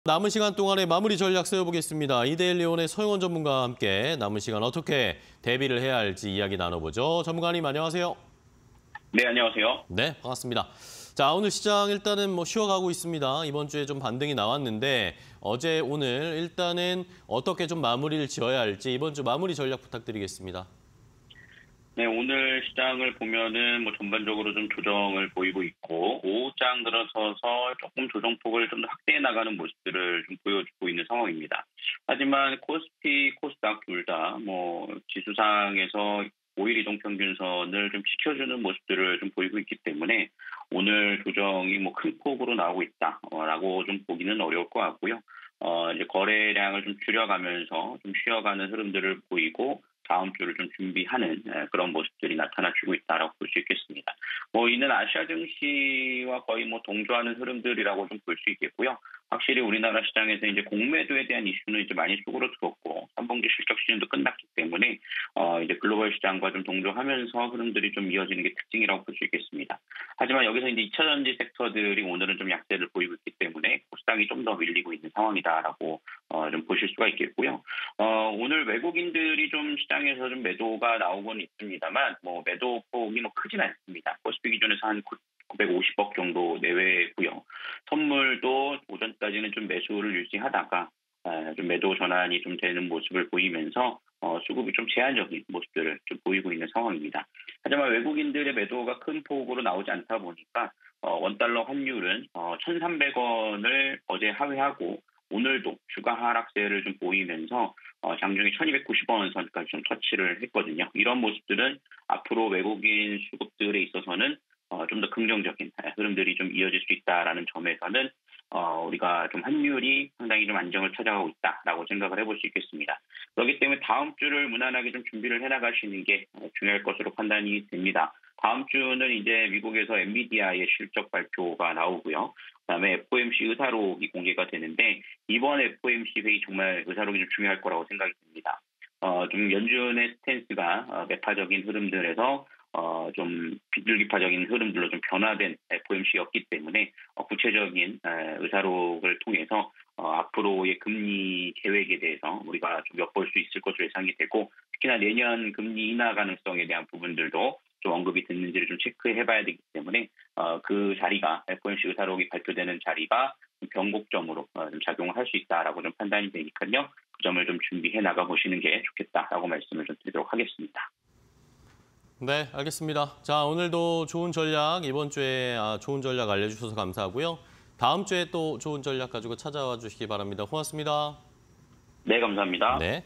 남은 시간 동안의 마무리 전략 세워보겠습니다. 이데일리온의 서영원 전문가와 함께 남은 시간 어떻게 대비를 해야 할지 이야기 나눠보죠. 전문가님 안녕하세요. 네, 안녕하세요. 네, 반갑습니다. 자, 오늘 시장 일단은 쉬어가고 있습니다. 이번 주에 좀 반등이 나왔는데 어제 오늘 일단은 어떻게 좀 마무리를 지어야 할지 이번 주 마무리 전략 부탁드리겠습니다. 네, 오늘 시장을 보면은 전반적으로 좀 조정을 보이고 있고 오후장 들어서서 조금 조정폭을 좀 더 확대해 나가는 모습들을 좀 보여주고 있는 상황입니다. 하지만 코스피, 코스닥 둘 다 지수상에서 5일 이동 평균선을 좀 지켜주는 모습들을 좀 보이고 있기 때문에 오늘 조정이 큰 폭으로 나오고 있다라고 좀 보기는 어려울 것 같고요. 이제 거래량을 좀 줄여가면서 좀 쉬어가는 흐름들을 보이고 다음 주를 좀 준비하는 그런 모습들이 나타나주고 있다라고 볼 수 있겠습니다. 이는 아시아 증시와 거의 동조하는 흐름들이라고 좀 볼 수 있겠고요. 확실히 우리나라 시장에서 이제 공매도에 대한 이슈는 이제 많이 수그러들었고 3분기 실적 시즌도 끝났기 때문에 이제 글로벌 시장과 좀 동조하면서 흐름들이 좀 이어지는 게 특징이라고 볼 수 있겠습니다. 하지만 여기서 이제 2차 전지 섹터들이 오늘은 좀 약세를 보이고 있기 때문에 코스닥이 좀 더 밀리고 있는 상황이다라고 좀 보실 수가 있겠고요. 오늘 외국인들이 좀 시장에서 좀 매도가 나오고는 있습니다만 매도 폭이 크진 않습니다. 코스피 기준에서 한 950억 정도 내외고요. 선물도 오전까지는 좀 매수를 유지하다가 좀 매도 전환이 좀 되는 모습을 보이면서 수급이 좀 제한적인 모습들을 좀 보이고 있는 상황입니다. 하지만 외국인들의 매도가 큰 폭으로 나오지 않다 보니까 원달러 환율은 1,300원을 어제 하회하고 오늘도 주가 하락세를 좀 보이면서 장중에 1,290원 선까지 좀 터치를 했거든요. 이런 모습들은 앞으로 외국인 수급들에 있어서는 좀 더 긍정적인 흐름들이 좀 이어질 수 있다라는 점에서는 우리가 좀 환율이 상당히 좀 안정을 찾아가고 있다라고 생각을 해볼 수 있겠습니다. 그렇기 때문에 다음 주를 무난하게 좀 준비를 해나가시는 게 중요할 것으로 판단이 됩니다. 다음 주는 이제 미국에서 엔비디아의 실적 발표가 나오고요. 그다음에 FOMC 의사록이 공개가 되는데 이번 FOMC 회의 정말 의사록이 좀 중요할 거라고 생각이 듭니다. 좀 연준의 스탠스가 매파적인 흐름들에서 좀 비둘기파적인 흐름들로 좀 변화된 FOMC였기 때문에 구체적인 의사록을 통해서 앞으로의 금리 계획에 대해서 우리가 좀 엿볼 수 있을 것으로 예상이 되고 특히나 내년 금리 인하 가능성에 대한 부분들도 좀 언급이 됐는지를 좀 체크해봐야 되기 때문에 그 자리가 FOMC 의사록이 발표되는 자리가 변곡점으로 좀 작용을 할 수 있다라고 좀 판단이 되니까요. 그 점을 좀 준비해 나가 보시는 게 좋겠다라고 말씀을 좀 드리도록 하겠습니다. 네, 알겠습니다. 자, 오늘도 좋은 전략, 이번 주에 좋은 전략 알려주셔서 감사하고요. 다음 주에 또 좋은 전략 가지고 찾아와 주시기 바랍니다. 고맙습니다. 네, 감사합니다. 네.